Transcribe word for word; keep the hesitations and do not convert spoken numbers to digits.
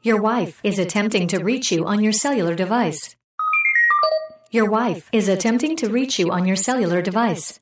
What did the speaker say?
Your wife is attempting to reach you on your cellular device. Your wife is attempting to reach you on your cellular device.